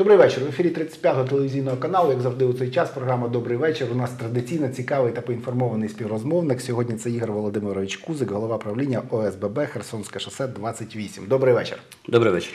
Добрий вечір. В ефірі 35-го телевізійного каналу, як завжди у цей час, програма «Добрий вечір». У нас традиційно цікавий та поінформований співрозмовник. Сьогодні це Ігор Володимирович Кузик, голова правління ОСББ Херсонське шосе 28. Добрий вечір. Добрий вечір.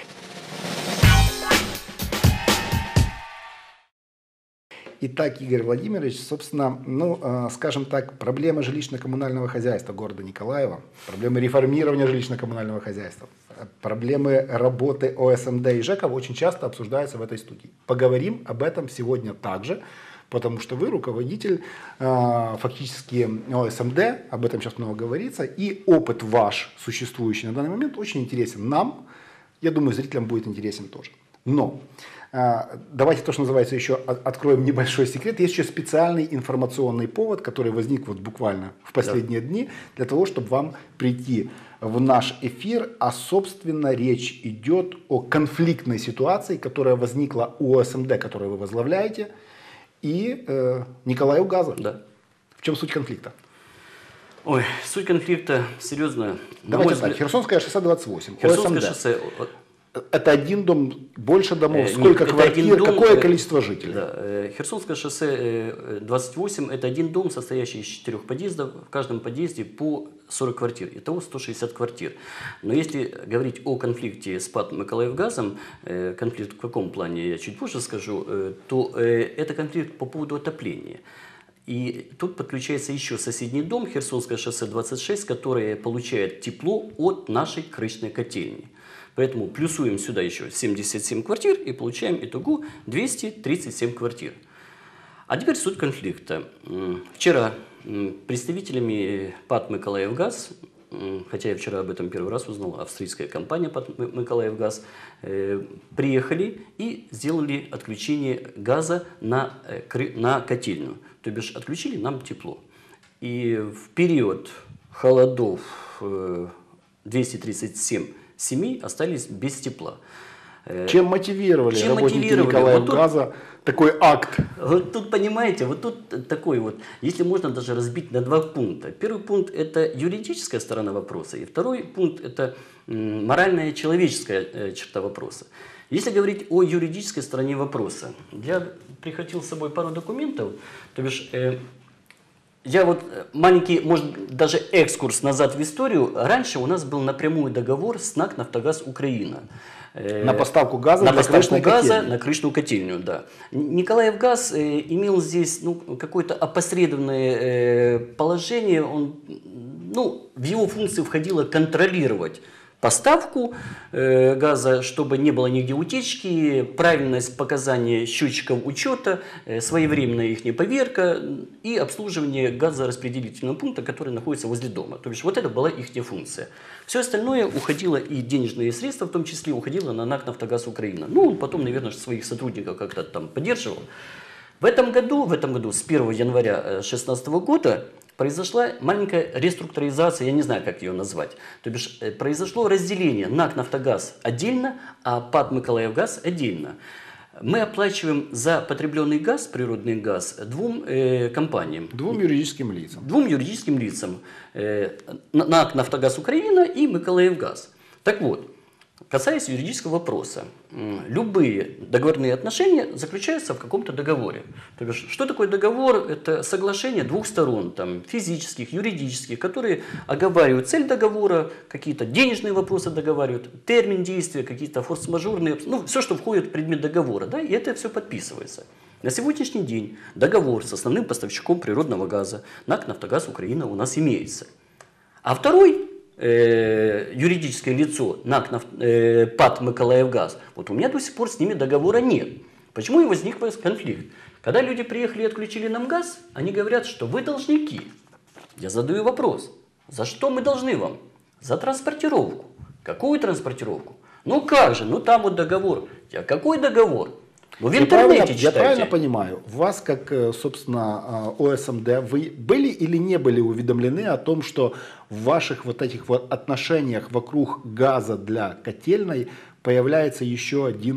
Итак, Игорь Владимирович, собственно, скажем так, проблемы жилищно-коммунального хозяйства города Николаева, проблемы реформирования жилищно-коммунального хозяйства, проблемы работы ОСМД и ЖЭКов очень часто обсуждаются в этой студии. Поговорим об этом сегодня также, потому что вы руководитель фактически ОСМД, об этом сейчас много говорится, и опыт ваш, существующий на данный момент, очень интересен нам, я думаю, зрителям будет интересен тоже. Но давайте то, что называется, еще откроем небольшой секрет. Есть еще специальный информационный повод, который возник вот буквально в последние дни, для того, чтобы вам прийти в наш эфир. А, собственно, речь идет о конфликтной ситуации, которая возникла у ОСМД, которую вы возглавляете, и Николаевгаза. Да. В чем суть конфликта? Ой, суть конфликта серьезная. Давайте так, Херсонское шоссе 28. Херсонское ОСМД. шоссе. Это один дом, больше домов, сколько квартир, дом, какое количество жителей? Да, Херсонское шоссе 28 – это один дом, состоящий из 4 подъездов, в каждом подъезде по 40 квартир, итого 160 квартир. Но если говорить о конфликте с ПАТ Миколаевгазом, конфликт в каком плане, я чуть позже скажу, то это конфликт по поводу отопления. И тут подключается еще соседний дом, Херсонское шоссе 26, которое получает тепло от нашей крышной котельни. Поэтому плюсуем сюда еще 77 квартир и получаем итого 237 квартир. А теперь суть конфликта. Вчера представителями ПАТ Миколаевгаз, хотя я вчера об этом первый раз узнал, австрийская компания ПАТ Миколаевгаз, приехали и сделали отключение газа на котельную. То бишь отключили нам тепло. И в период холодов 237 семей остались без тепла. Чем мотивировали работники Николаевгаза вот такой акт? Вот тут, понимаете, вот тут такой вот, если можно даже разбить на два пункта. Первый пункт – это юридическая сторона вопроса, и второй пункт – это моральная человеческая черта вопроса. Если говорить о юридической стороне вопроса, я прихватил с собой пару документов, то бишь… Я вот маленький, может, даже экскурс назад в историю. Раньше у нас был напрямую договор с НАК «Нафтогаз Украина». На поставку газа, на крышную котельную, да. Николаевгаз имел здесь какое-то опосредованное положение. В его функции входило контролировать поставку газа, чтобы не было нигде утечки, правильность показания счетчиков учета, своевременная их поверка и обслуживание газораспределительного пункта, который находится возле дома. То есть вот это была их функция. Все остальное уходило, и денежные средства в том числе, уходило на НАК «Нафтогаз Украина». Он потом, наверное, своих сотрудников как-то там поддерживал. В этом году, с 1 января 2016 года, произошла маленькая реструктуризация, я не знаю, как ее назвать. То бишь, произошло разделение НАК «Нафтогаз» отдельно, а ПАТ Миколаевгаз отдельно. Мы оплачиваем за потребленный газ, природный газ, двум компаниям. Двум юридическим лицам. Двум юридическим лицам. НАК «Нафтогаз Украина» и Миколаевгаз. Так вот, касаясь юридического вопроса, любые договорные отношения заключаются в каком-то договоре. То есть, что такое договор? Это соглашение двух сторон, физических, юридических, которые оговаривают цель договора, какие-то денежные вопросы договаривают, термин действия, какие-то форс-мажорные, все, что входит в предмет договора, да, и это все подписывается. На сегодняшний день договор с основным поставщиком природного газа НАК «Нафтогаз Украина» у нас имеется. А второй юридическое лицо НАК ПАТ Миколаевгаз, вот у меня до сих пор с ними договора нет. Почему и возник конфликт? Когда люди приехали и отключили нам газ, они говорят, что вы должники. Я задаю вопрос, за что мы должны вам? За транспортировку. Какую транспортировку? Как же, там вот договор. Какой договор? В интернете читайте. Я правильно понимаю, вас, как, собственно, ОСМД, вы были или не были уведомлены о том, что в ваших вот этих вот отношениях вокруг газа для котельной появляется еще один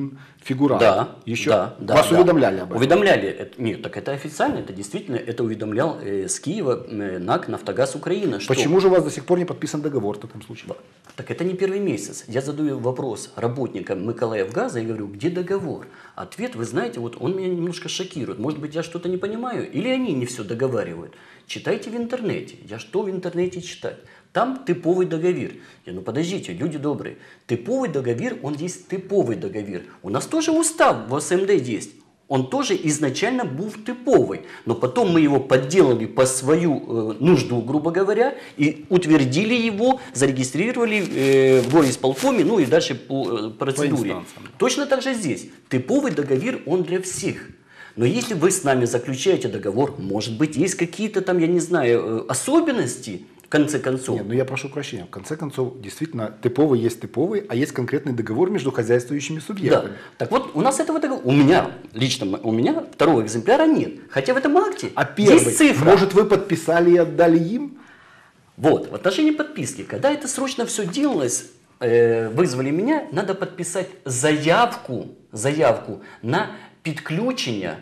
фигурант. Да, Еще да, да, вас да. уведомляли об этом? Уведомляли. Нет, так это официально, это действительно, это уведомлял с Киева НАК «Нафтогаз Украина». Что... Почему же у вас до сих пор не подписан договор в таком случае? Так это не первый месяц. Я задаю вопрос работникам Миколаевгаза и говорю, где договор? Ответ, вы знаете, вот он меня немножко шокирует. Может быть, я что-то не понимаю, или они не все договаривают. Читайте в интернете. Я что в интернете читать? Там типовий договір. Я, ну подождите, люди добрые. Типовий договір, он есть типовий договір. У нас тоже устав в СМД есть. Он тоже изначально был типовый. Но потом мы его подделали по свою нужду, грубо говоря, и утвердили его, зарегистрировали в горисполкоме, ну и дальше по процедуре. Точно так же здесь. Типовый договор, он для всех. Но если вы с нами заключаете договор, может быть, есть какие-то там, я не знаю, особенности, в конце концов. Нет, ну я прошу прощения. В конце концов, действительно, типовый, а есть конкретный договор между хозяйствующими субъектами. Да. Так вот, у нас этого договора, у меня второго экземпляра нет. Хотя в этом акте А первый, есть цифра. может, вы подписали и отдали им? Вот, в отношении подписки, когда это срочно все делалось, вызвали меня, надо подписать заявку на підключення,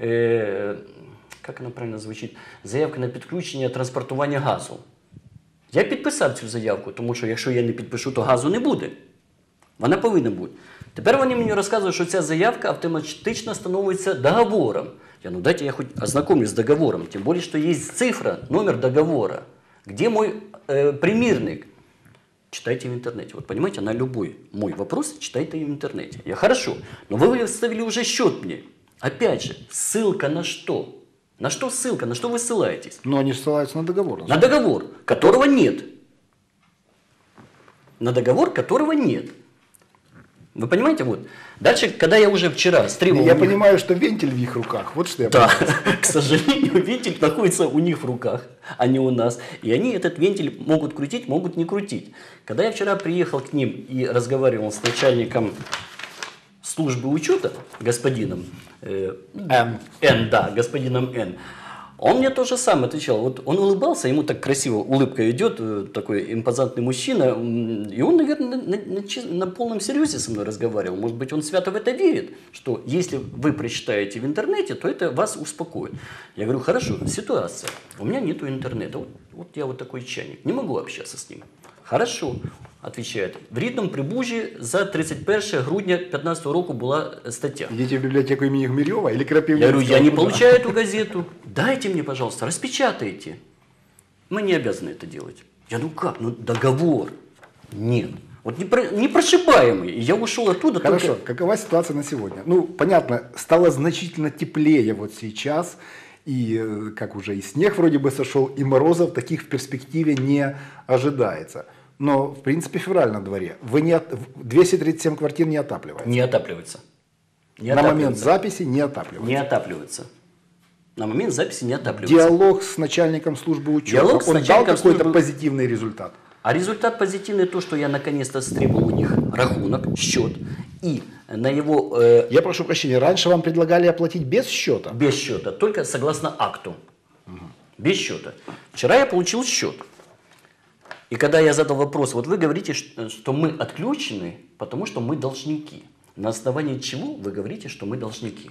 як вона правильно звучить, заявка на підключення транспортування газу. Я підписав цю заявку, тому що якщо я не підпишу, то газу не буде. Вона повинна бути. Тепер вони мені розказують, що ця заявка автоматично становиться договором. Я, ну дайте я хоть ознакомлюсь с договором, тем более, что есть цифра, номер договора. Где мой примерник? Читайте в интернете. Вот понимаете, на любой мой вопрос читайте в интернете. Я хорошо, но вы выставили уже счет мне. Опять же, ссылка на что? На что ссылка? На что вы ссылаетесь? Но они ссылаются на договор. На договор, которого нет. На договор, которого нет. Вы понимаете, вот. Дальше, когда я уже вчера стребовал... Я понимаю, что вентиль в их руках. Вот что я Да, понимаю. к сожалению, вентиль находится у них в руках, а не у нас. И они этот вентиль могут крутить, могут не крутить. Когда я вчера приехал к ним и разговаривал с начальником службы учета, господином господином Н, он мне то же самое отвечал. Вот он улыбался, ему так красиво улыбка идет, такой импозантный мужчина. И он, наверное, на полном серьезе со мной разговаривал. Может быть, он свято в это верит, что если вы прочитаете в интернете, то это вас успокоит. Я говорю, хорошо, ситуация. У меня нету интернета. Вот я вот такой чайник. Не могу общаться с ним. Хорошо, отвечает. В рідному Прибужі за 31 грудня 2015 року була стаття. Идите в библиотеку имени Гмирёва или Крапивницкого? Я говорю, я не получаю эту газету. Дайте мне, пожалуйста, распечатайте. Мы не обязаны это делать. Я, ну как, ну договор. Нет. Вот непрошибаемый. И я ушел оттуда. Хорошо, только... какова ситуация на сегодня? Ну, понятно, стало значительно теплее вот сейчас. И, как уже и снег вроде бы сошел, и морозов таких в перспективе не ожидается. Но, в принципе, февраль на дворе. 237 квартир не отапливается. Не отапливается. На момент записи не отапливается. Не отапливается. На момент записи не отапливается. Диалог с начальником службы учета, он дал какой-то позитивный результат? А результат позитивный то, что я наконец-то стребовал у них рахунок, счет. И на его... Я прошу прощения, раньше вам предлагали оплатить без счета? Без счета, только согласно акту. Без счета. Вчера я получил счет. И когда я задал вопрос, вот вы говорите, что мы отключены, потому что мы должники. На основании чего вы говорите, что мы должники?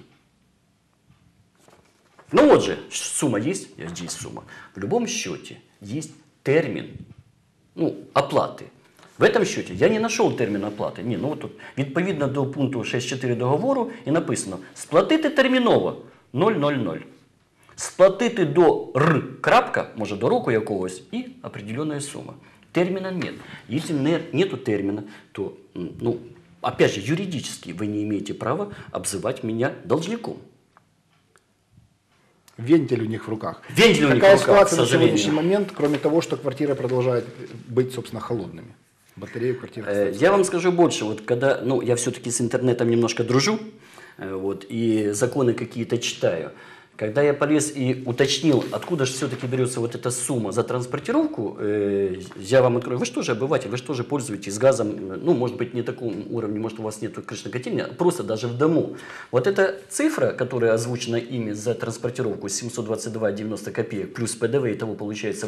Ну вот же, сумма есть? Есть сумма. В любом счете есть термин оплаты. В этом счете я не нашел термін оплати. Ні, ну тут відповідно до пункту 6.4 договору і написано сплатити терміново 000. Сплатити до Р, крапка, може до року якогось, і определенная сума. Термина нет. Если нету термина, то, опять же, юридически вы не имеете права обзывать меня должником. Вентиль у них в руках. Вентиль у них в Какая руках, ситуация к на сожалению. сегодняшний момент, кроме того, что квартиры продолжают быть, собственно, холодными? Батареи в квартирах. Я вам скажу больше. Вот когда, я все-таки с интернетом немножко дружу, и законы какие-то читаю. Когда я полез и уточнил, откуда же все-таки берется вот эта сумма за транспортировку, я вам открою, вы же тоже обыватель, вы же тоже пользуетесь газом, может быть, не таком уровне, может, у вас нет крышной котельни, просто даже в дому. Вот эта цифра, которая озвучена ими за транспортировку 722,90 копеек, плюс ПДВ, и того получается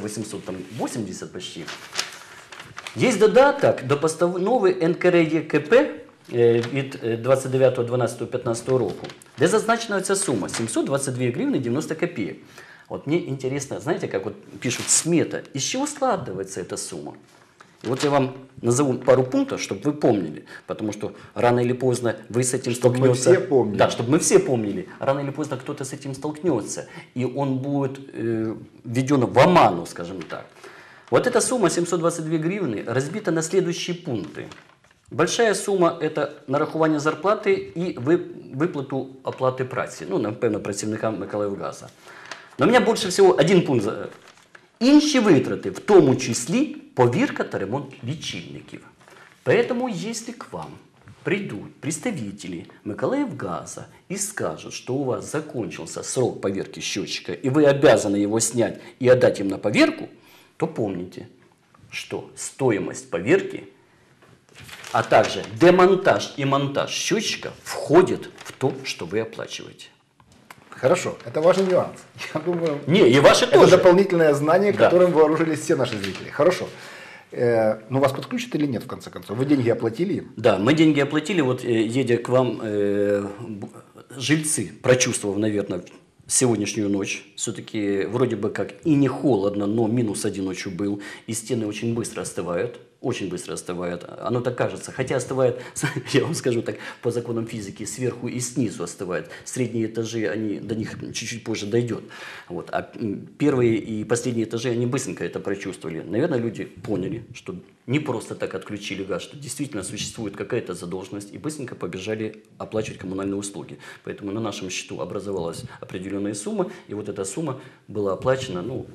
880 почти. Есть додаток до постановы НКРЕКП від 29.12.15 року, де зазначена ця сума 722 гривны 90 копеек. Вот мне интересно, знаете, как вот пишут смета, из чего складывается эта сумма? И вот я вам назову пару пунктов, чтобы вы помнили, потому что рано или поздно вы с этим столкнетесь. Чтобы мы все помнили. Да, чтобы мы все помнили. Рано или поздно кто-то с этим столкнется, и он будет введен в оману, скажем так. Вот эта сумма 722 гривны разбита на следующие пункты. Большая сума – это нарахування зарплати і виплату оплати праці. Ну, напевно, працівникам Миколаївгаза. Но у меня больше всего один пункт. Інші витрати, в тому числі повірка та ремонт лічильників. Поэтому, если к вам придут представители Миколаївгаза и скажут, что у вас закончился срок поверки счетчика, и вы обязаны его снять и отдать им на поверку, то помните, что стоимость поверки, а также демонтаж и монтаж счетчика входит в то, что вы оплачиваете. Хорошо, это важный нюанс. Я думаю, Не, и ваши это тоже. дополнительное знание, Да. которым вооружились все наши зрители. Хорошо. Ну, вас подключат или нет, в конце концов? Вы деньги оплатили им? Да, мы деньги оплатили, вот едя к вам, жильцы, прочувствовав, наверное, сегодняшнюю ночь, все-таки вроде бы как и не холодно, но -1 ночью был, и стены очень быстро остывают. Очень быстро остывает. Оно так кажется. Хотя остывает, я вам скажу так, по законам физики, сверху и снизу остывает. Средние этажи, они, до них чуть-чуть позже дойдет. Вот. А первые и последние этажи, они быстренько это прочувствовали. Наверное, люди поняли, что не просто так отключили газ, что действительно существует какая-то задолженность, и быстренько побежали оплачивать коммунальные услуги. Поэтому на нашем счету образовалась определенная сумма, и вот эта сумма была оплачена, ну,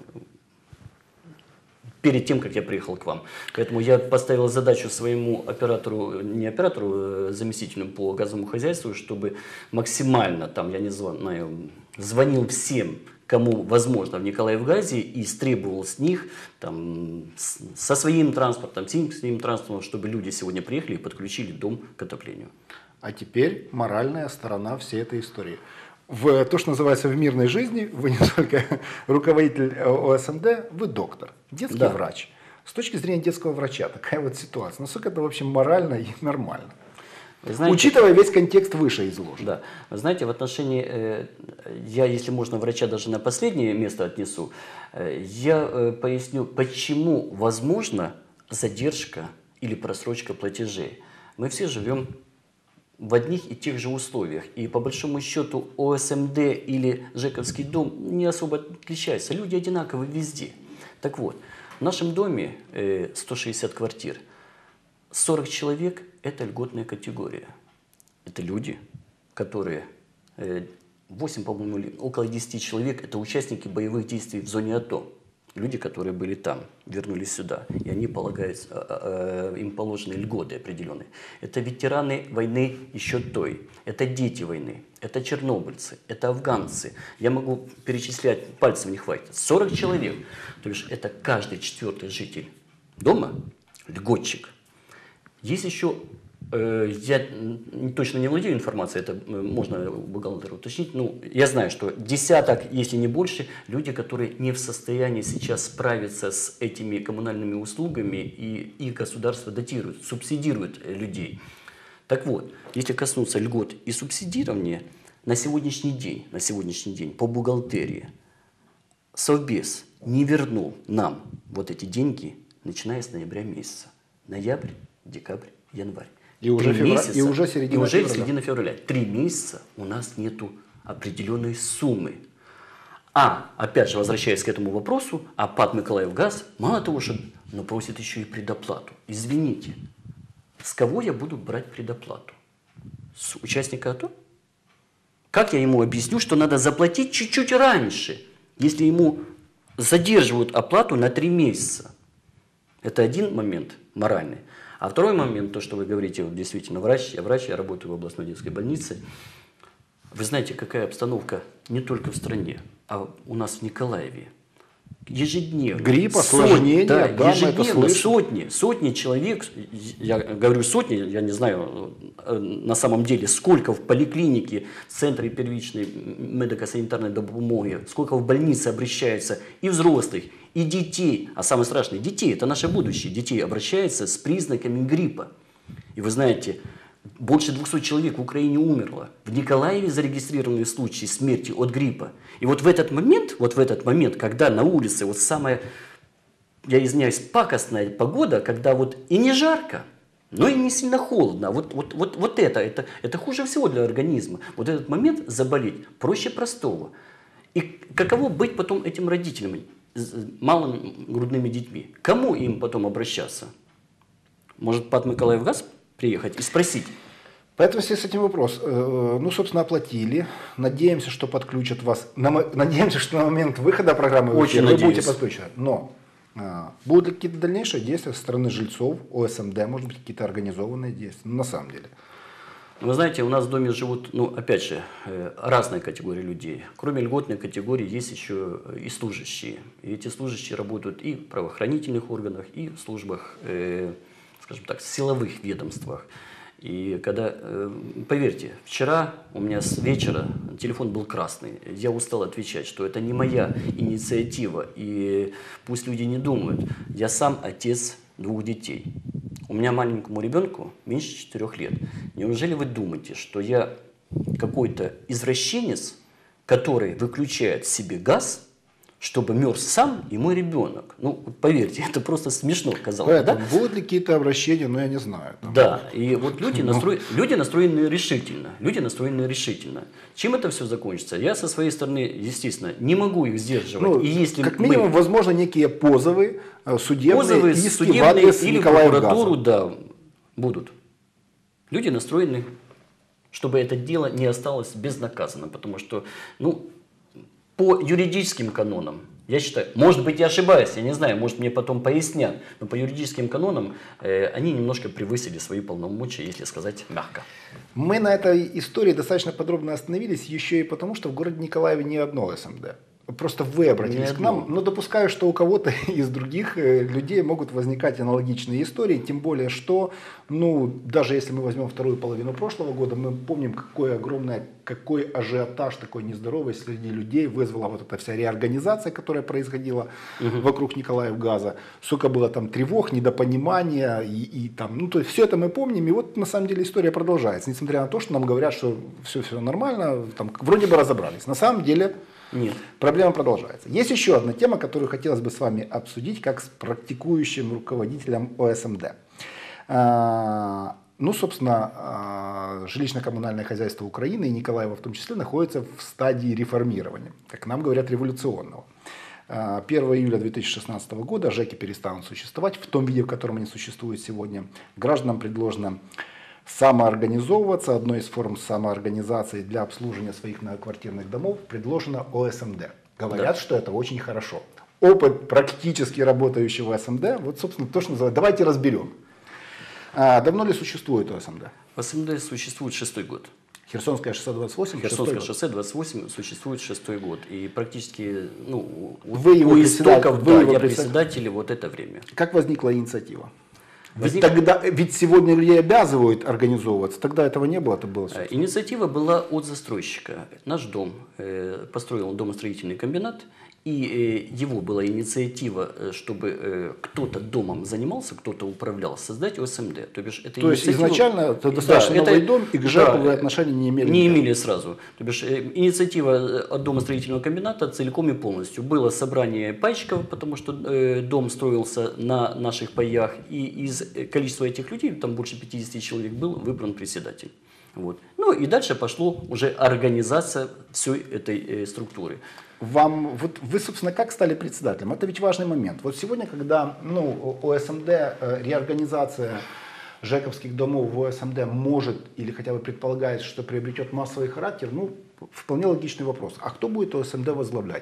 перед тем, как я приехал к вам. Поэтому я поставил задачу своему оператору, не оператору, заместителю по газовому хозяйству, чтобы максимально, там, я не знаю, звонил всем, кому возможно в Николаевгазе, и требовал с них там, со своим транспортом, с своим транспортом, чтобы люди сегодня приехали и подключили дом к отоплению. А теперь моральная сторона всей этой истории. В то, что называется в мирной жизни, вы не только руководитель ОСМД, вы доктор, детский Да. врач. С точки зрения детского врача, такая вот ситуация. Насколько это вообще морально и нормально? Вы знаете, Учитывая весь контекст выше изложен. да. Вы знаете, в отношении, я, если можно, врача даже на последнее место отнесу, я поясню, почему возможна задержка или просрочка платежей. Мы все живем в одних и тех же условиях. И по большому счету ОСМД или ЖЭКовский дом не особо отличаются. Люди одинаковы везде. Так вот, в нашем доме 160 квартир. 40 человек – это льготная категория. Это люди, которые, 8, по-моему, около 10 человек – это участники боевых действий в зоне АТО. Люди, которые были там, вернулись сюда, и они полагают, им положены льготы определенные. Это ветераны войны еще той, это дети войны, это чернобыльцы, это афганцы. Я могу перечислять, пальцев не хватит. 40 человек, то есть это каждый 4-й житель дома льготчик. Есть еще, я точно не владею информацией, это можно у бухгалтера уточнить, но я знаю, что десяток, если не больше, люди, которые не в состоянии сейчас справиться с этими коммунальными услугами, и их государство датирует, субсидирует людей. Так вот, если коснуться льгот и субсидирования, на сегодняшний день по бухгалтерии Совбез не вернул нам вот эти деньги, начиная с ноября месяца. Ноябрь, декабрь, январь. И уже, середина февраля. 3 месяца у нас нету определенной суммы. А, опять же, возвращаясь к этому вопросу, а ПАТ Миколаївгаз, мало того, что но просит еще и предоплату. Извините, с кого я буду брать предоплату? С участника АТО? Как я ему объясню, что надо заплатить чуть-чуть раньше, если ему задерживают оплату на 3 месяца? Это один момент моральный. А второй момент, то, что вы говорите, вот действительно врач, я работаю в областной детской больнице. Вы знаете, какая обстановка не только в стране, а у нас в Николаеве. Ежедневно. Грипп, осложнения, да, ежедневно сотни человек, я говорю сотни, я не знаю на самом деле, сколько в поликлинике, в центре первичной медико-санитарной допомоги, сколько в больнице обращаются и взрослых, и детей, а самое страшное, детей, это наше будущее, детей обращаются с признаками гриппа. И вы знаете, Больше 200 человек в Украине умерло. В Николаеве зарегистрированы случаи смерти от гриппа. И вот в этот момент, когда на улице вот самая, я извиняюсь, пакостная погода, когда вот и не жарко, но и не сильно холодно. Вот это хуже всего для организма. Вот этот момент заболеть проще простого. И каково быть потом этим родителям с малыми грудными детьми? Кому им потом обращаться? Может, под Миколаевгаз приехать и спросить? Поэтому здесь с этим вопрос. Ну, собственно, оплатили. Надеемся, что подключат вас. Надеемся, что на момент выхода программы в эфир вы будете подключены. Но будут ли какие-то дальнейшие действия со стороны жильцов, ОСМД, может быть, какие-то организованные действия? На самом деле. Вы знаете, у нас в доме живут, ну, опять же, разные категории людей. Кроме льготной категории есть еще и служащие. И эти служащие работают и в правоохранительных органах, и в службах, скажем так, силовых ведомствах. И когда, поверьте, вчера у меня с вечера телефон был красный. Я устал отвечать, что это не моя инициатива. И пусть люди не думают. Я сам отец 2 детей. У меня маленькому ребенку меньше 4 лет. Неужели вы думаете, что я какой-то извращенец, который выключает себе газ, чтобы мерз сам и мой ребенок? Ну, поверьте, это просто смешно казалось. Поэтому, да? Будут ли какие-то обращения, но я не знаю. Да, и вот люди настроены решительно. Люди настроены решительно. Чем это все закончится? Я со своей стороны, естественно, не могу их сдерживать. Ну, и если как минимум, возможно, некие позовы судебные, иски в адрес или Николаевгаза. прокуратуру, да, будут. Люди настроены, чтобы это дело не осталось безнаказанным. Потому что, ну, по юридическим канонам, я считаю, может быть, я ошибаюсь, я не знаю, может, мне потом пояснят, но по юридическим канонам они немножко превысили свои полномочия, если сказать мягко. Мы на этой истории достаточно подробно остановились еще и потому, что в городе Николаеве не одно СМД. Просто вы обратились к нам, но допускаю, что у кого-то из других людей могут возникать аналогичные истории, тем более, что, ну, даже если мы возьмем вторую половину прошлого года, мы помним, какой ажиотаж такой нездоровый среди людей вызвала вот эта вся реорганизация, которая происходила вокруг Николаевгаза. Сколько было там тревог, недопонимания и там, ну, то есть все это мы помним, и вот на самом деле история продолжается, несмотря на то, что нам говорят, что все нормально, там вроде бы разобрались. На самом деле... Нет. Проблема продолжается. Есть еще одна тема, которую хотелось бы с вами обсудить, как с практикующим руководителем ОСМД. Ну, собственно, жилищно-коммунальное хозяйство Украины и Николаева в том числе находится в стадии реформирования, как нам говорят, революционного. 1 июля 2016 года ЖЭКи перестанут существовать в том виде, в котором они существуют сегодня. Гражданам предложено самоорганизовываться. Одной из форм самоорганизации для обслуживания своих многоквартирных домов предложено ОСМД. Говорят, что это очень хорошо. Опыт практически работающего ОСМД, вот, собственно, то, что называют. Давайте разберем. Давно ли существует ОСМД? ОСМД существует 6-й год. Херсонское шоссе 28? Херсонское шоссе 28 существует 6-й год. И практически, ну, вы его у истоков, да, я председатель. председатель вот это время. Как возникла инициатива? Ведь сегодня людей обязывают организовываться, тогда этого не было, это было. Инициатива была от застройщика. Наш дом построил домостроительный комбинат, и его была инициатива, чтобы кто-то домом занимался, кто-то управлял, создать ОСМД. То есть изначально это достаточно новый дом, и к ЖЭКу вы отношения не имели? Не имели сразу. То бишь инициатива от домостроительного комбината целиком и полностью. Было собрание пайщиков, потому что дом строился на наших паях, и из количества этих людей, там больше 50 человек был, выбран председатель. Вот. Ну и дальше пошло уже организация всей этой структуры. Вот вы, собственно, как стали председателем? Это ведь важный момент. Вот сегодня, когда ОСМД, реорганизация ЖЭКовских домов в ОСМД может или хотя бы предполагает, что приобретет массовый характер, ну, вполне логичный вопрос. А кто будет ОСМД возглавлять?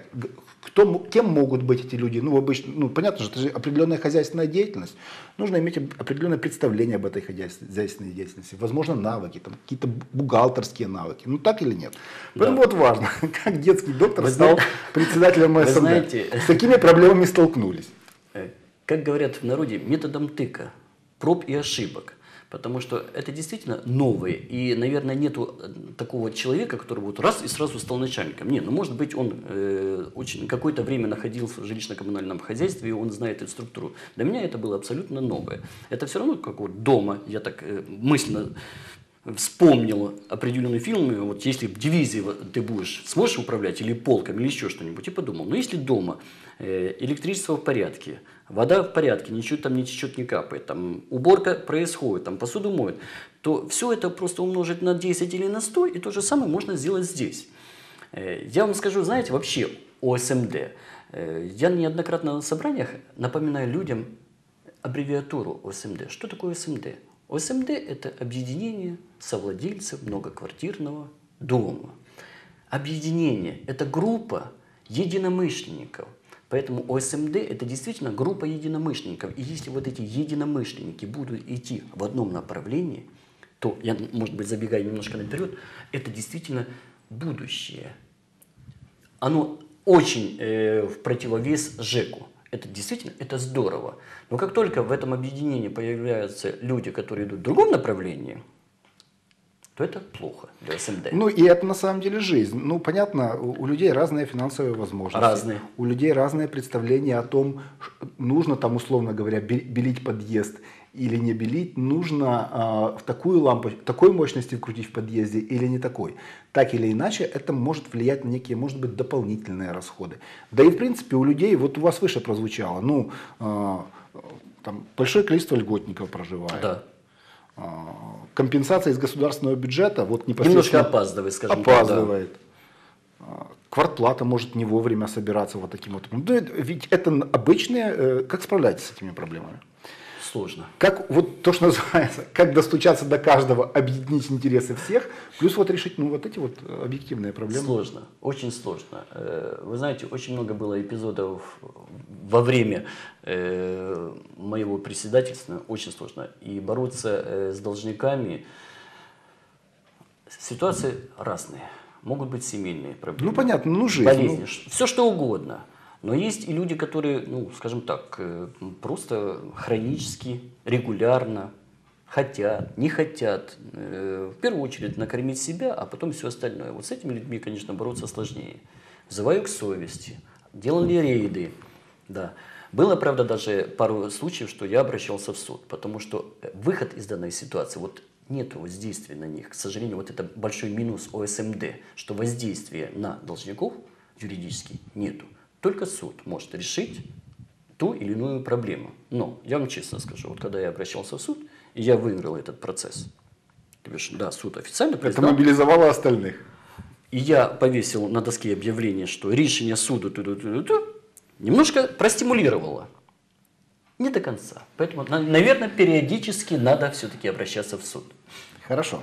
Кем могут быть эти люди? Ну, обычно, понятно же, это же определенная хозяйственная деятельность. Нужно иметь определенное представление об этой хозяйственной деятельности. Возможно, навыки, там, какие-то бухгалтерские навыки. Ну, так или нет? Поэтому вот важно, как детский доктор стал председателем ОСМД. Знаете, с какими проблемами столкнулись? Как говорят в народе, методом тыка, проб и ошибок. Потому что это действительно новое. И, наверное, нету такого человека, который вот раз и сразу стал начальником. Нет, ну, может быть, он какое-то время находился в жилищно-коммунальном хозяйстве, и он знает эту структуру. Для меня это было абсолютно новое. Это все равно как вот дома, я так мысленно вспомнил определенный фильм, вот если в дивизии ты сможешь управлять, или полком, или еще что-нибудь, и подумал, ну если дома электричество в порядке, вода в порядке, ничего там не течет, не капает, там уборка происходит, там посуду моют, то все это просто умножить на 10 или на 100, и то же самое можно сделать здесь. Я вам скажу, знаете, вообще о СМД. Я неоднократно на собраниях напоминаю людям аббревиатуру ОСМД. Что такое ОСМД? ОСМД – это объединение совладельцев многоквартирного дома. Объединение – это группа единомышленников. Поэтому ОСМД – это действительно группа единомышленников. И если вот эти единомышленники будут идти в одном направлении, то, я, может быть, забегаю немножко наперед, это действительно будущее. Оно очень в противовес ЖЭКу. Это действительно, это здорово. Но как только в этом объединении появляются люди, которые идут в другом направлении, то это плохо для СМД. Ну и это на самом деле жизнь. Ну понятно, у людей разные финансовые возможности. Разные. У людей разные представления о том, нужно там, условно говоря, белить подъезд или не белить, нужно в такую лампу, такой мощности вкрутить в подъезде или не такой. Так или иначе, это может влиять на некие, может быть, дополнительные расходы. Да и в принципе у людей, вот у вас выше прозвучало, ну, там большое количество льготников проживает. Да. Компенсация из государственного бюджета, вот Немножко непосредственно опаздывает, скажем опаздывает. Квартплата может не вовремя собираться вот таким вот. Ну, ведь это обычные, как справляетесь с этими проблемами? Сложно. Как вот то, что называется, как достучаться до каждого, объединить интересы всех, плюс вот решить, ну, вот эти вот объективные проблемы. Сложно, очень сложно. Вы знаете, очень много было эпизодов во время моего председательства, очень сложно. И бороться с должниками, ситуации разные. Могут быть семейные проблемы. Ну, понятно, ну, жизнь. Болезни, все что угодно. Но есть и люди, которые, ну, скажем так, просто хронически, регулярно хотят, не хотят, в первую очередь накормить себя, а потом все остальное. Вот с этими людьми, конечно, бороться сложнее. Взываю к совести. Делали рейды, да. Было, правда, даже пару случаев, что я обращался в суд, потому что выход из данной ситуации, вот нет воздействия на них. К сожалению, вот это большой минус ОСМД, что воздействия на должников юридически нету. Только суд может решить ту или иную проблему. Но я вам честно скажу, вот когда я обращался в суд, и я выиграл этот процесс, то бишь, да, суд официально признал. Это мобилизовало остальных. И я повесил на доске объявление, что решение суда немножко простимулировало. Не до конца. Поэтому, наверное, периодически надо все-таки обращаться в суд. Хорошо.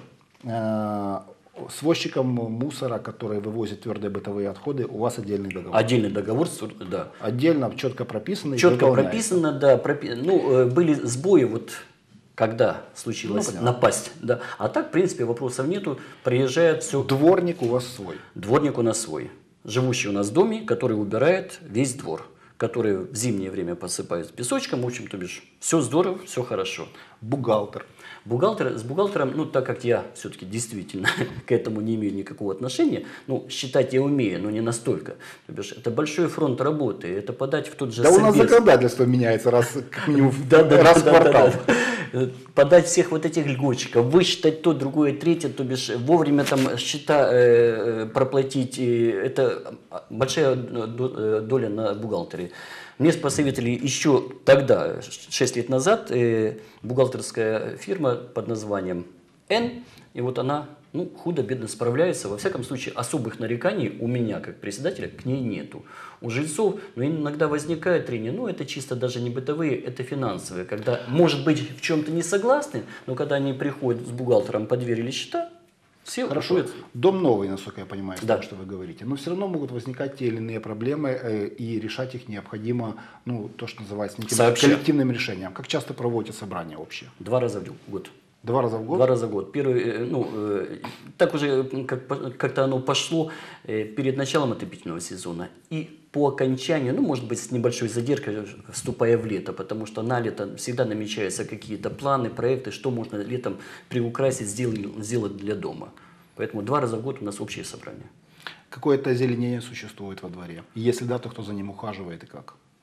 С возчиком мусора, который вывозит твердые бытовые отходы, у вас отдельный договор? Отдельный договор, да. Отдельно, четко прописано? Четко прописано, да. Ну, были сбои, вот когда случилась напасть. Да. А так, в принципе, вопросов нету. Приезжает все. Дворник у вас свой? Дворник у нас свой. Живущий у нас в доме, который убирает весь двор. Который в зимнее время посыпают песочком. В общем, то бишь, все здорово, все хорошо. Бухгалтер? С бухгалтером, ну, так как я все-таки действительно к этому не имею никакого отношения, ну, считать я умею, но не настолько. То бишь, это большой фронт работы, это подать в тот же собес. Да, у нас собес. законодательство меняется раз в квартал. Подать всех вот этих льготчиков, высчитать то, другое, третье, то бишь вовремя там счета проплатить, это большая доля на бухгалтере. Мне посоветовали еще тогда, 6 лет назад, бухгалтерская фирма под названием N, и вот она, ну, худо-бедно справляется. Во всяком случае, особых нареканий у меня, как председателя, к ней нету. У жильцов, ну, иногда возникает трение, ну, это чисто даже не бытовые, это финансовые, когда, может быть, в чем-то не согласны, но когда они приходят с бухгалтером, подверили счета, все хорошо. уходят. Дом новый, насколько я понимаю, да. что вы говорите. Но все равно могут возникать те или иные проблемы, и решать их необходимо, ну, то, что называется, неким коллективным решением. Как часто проводите собрания общие? 2 раза в год. 2 раза в год? 2 раза в год. Первый, ну, так уже как-то оно пошло перед началом отопительного сезона. И по окончанию, ну, может быть, с небольшой задержкой, вступая в лето, потому что на лето всегда намечаются какие-то планы, проекты, что можно летом приукрасить, сделать для дома. Поэтому 2 раза в год у нас общее собрание. Какое-то озеленение существует во дворе? Если да, то кто за ним ухаживает и как?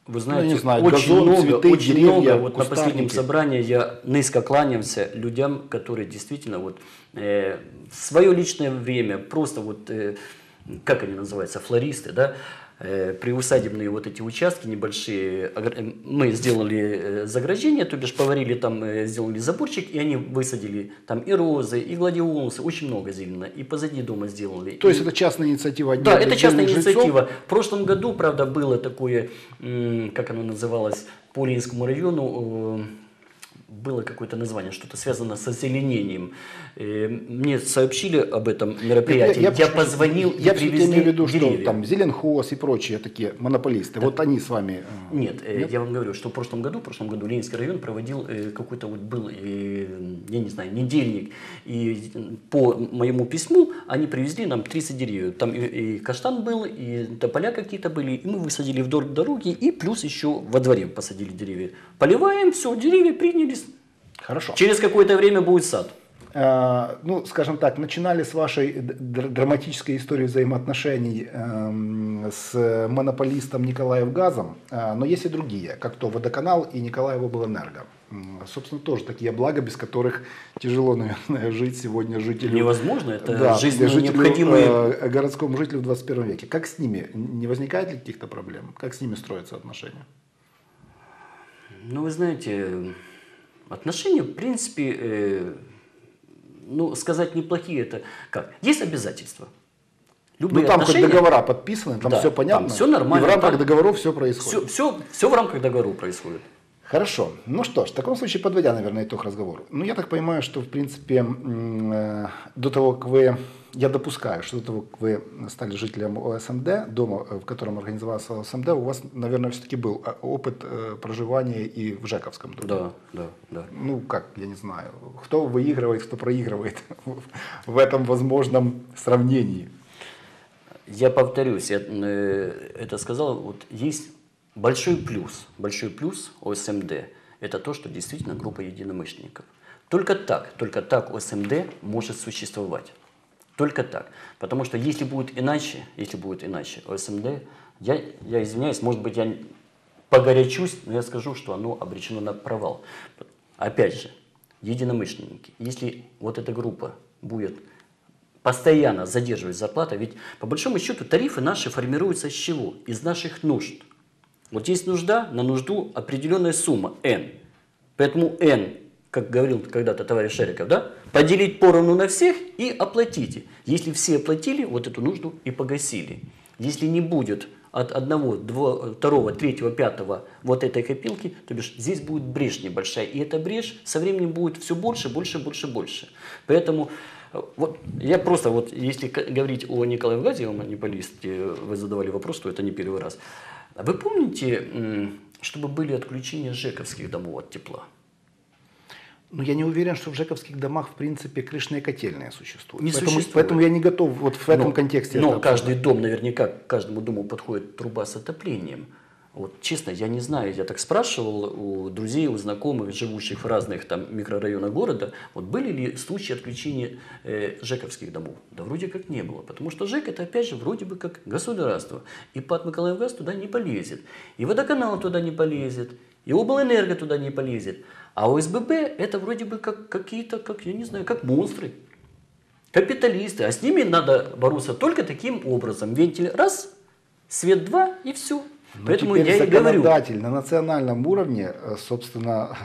Вы знаете, не знаю, очень газон, много, цветы, очень деревья, много. Вот на кустарники. последнем собрании я низко кланялся людям, которые действительно вот в свое личное время просто вот, как они называются, флористы, да, приусадебные вот эти участки небольшие, мы сделали заграждение, то бишь поварили там, сделали заборчик, и они высадили там и розы, и гладиолусы, очень много зелено, и позади дома сделали. То есть это частная инициатива? Да, это частная отдельных инициатива. жильцов? В прошлом году, правда, было такое, как оно называлось, по Ленинскому району, было какое-то название, что-то связано с озеленением. Мне сообщили об этом мероприятии, я позвонил, и я все-таки привезли имею в виду, деревья. что там Зеленхоз и прочие такие монополисты, вот они с вами... Нет, я вам говорю, что в прошлом году Ленинский район проводил какой-то вот был, я не знаю, недельник, и по моему письму они привезли нам 30 деревьев. Там и каштан был, и тополя какие-то были, и мы высадили вдоль дороги, и плюс еще во дворе посадили деревья. Поливаем, все, деревья принялись. Хорошо. Через какое-то время будет сад. Ну, скажем так, начинали с вашей драматической истории взаимоотношений с монополистом Николаевгазом, но есть и другие, как то Водоканал и Николаевоблэнерго. Собственно, тоже такие блага, без которых тяжело, наверное, жить сегодня жителю. Невозможно, это жизненно необходимые городскому жителю в 21 веке. Как с ними? Не возникает ли каких-то проблем? Как с ними строятся отношения? Ну, вы знаете, отношения, в принципе, ну, сказать неплохие, это как? Есть обязательства. Любые там отношения, хоть договора подписаны, там все понятно. Там все нормально. И в рамках там договоров все происходит. Все в рамках договора происходит. Хорошо. Ну что ж, в таком случае, подводя, наверное, итог разговора. Ну, я так понимаю, что, в принципе, до того, как вы... Я допускаю, что до того, как вы стали жителем ОСМД, дома, в котором организовался ОСМД, у вас, наверное, все-таки был опыт проживания и в Жековском доме. Да. Ну, как, я не знаю, кто выигрывает, кто проигрывает в этом возможном сравнении. Я повторюсь, я это сказал, вот есть большой плюс ОСМД, это то, что действительно группа единомышленников. Только так ОСМД может существовать. Только так. Потому что если будет иначе ОСМД, я извиняюсь, может быть, я погорячусь, но я скажу, что оно обречено на провал. Опять же, единомышленники. Если вот эта группа будет постоянно задерживать зарплату, ведь по большому счету тарифы наши формируются с чего? Из наших нужд. Вот есть нужда, на нужду определенная сумма N. Поэтому N, как говорил когда-то товарищ Шариков, да, поделить поровну на всех и оплатите. Если все оплатили, вот эту нужду и погасили. Если не будет от одного, второго, третьего, пятого вот этой копилки, то бишь здесь будет брешь небольшая. И эта брешь со временем будет все больше. Поэтому вот я просто, вот если говорить о Николаевгазе, о монополисте, вы задавали вопрос, то это не первый раз. Вы помните, чтобы были отключения жековских домов от тепла? Ну, я не уверен, что в жековских домах, в принципе, крышные котельные существуют. Не существует. Поэтому я не готов вот в этом контексте. Но каждый дом, наверняка, к каждому дому подходит труба с отоплением. Вот, честно, я не знаю, я так спрашивал у друзей, у знакомых, живущих в разных там микрорайонах города, вот были ли случаи отключения жековских домов? Да вроде как не было, потому что ЖЭК это опять же вроде бы как государство. И ПАТ Николаевгаз туда не полезет, и Водоканал туда не полезет, и Облэнерго туда не полезет. А ОСББ это вроде бы как какие-то, как я не знаю, как монстры, капиталисты. А с ними надо бороться только таким образом. Вентиль раз, свет два и все. Но поэтому теперь я и говорю. законодатель на национальном уровне, собственно,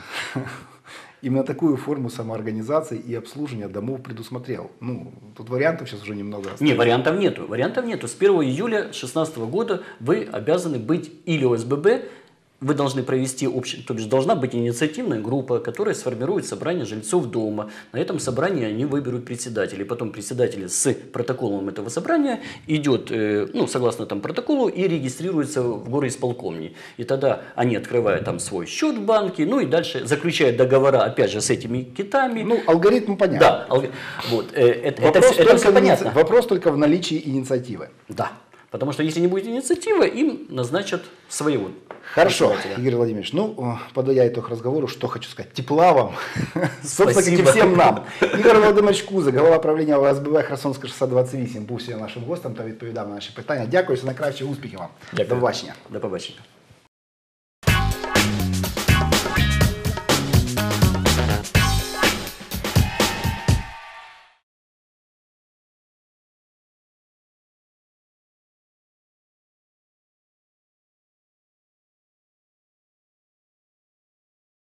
именно такую форму самоорганизации и обслуживания домов предусмотрел. Ну, тут вариантов сейчас уже немного осталось. Не, вариантов нету. С 1 июля 2016 года вы обязаны быть или ОСББ, вы должны провести то бишь должна быть инициативная группа, которая сформирует собрание жильцов дома. На этом собрании они выберут председателя. И потом председатель с протоколом этого собрания идет, согласно там протоколу, и регистрируется в горисполкомне. И тогда они открывают там свой счет в банке, ну и дальше заключают договора, опять же, с этими китами. Ну, алгоритм понятен. Да, вот, это все понятно. Вопрос только в наличии инициативы. Да, потому что если не будет инициативы, им назначат своего. Хорошо, Игорь Владимирович, подводя итог разговору, что хочу сказать. Тепла вам, собственно, как и всем нам. Ігор Володимирович Кузик, голова правління ОСББ Херсонська 628, був сьогодні нашим гостем та відповідав на наші питання. Дякую, все найкраще, успіхів вам. Дякую. До побачення. До побачення.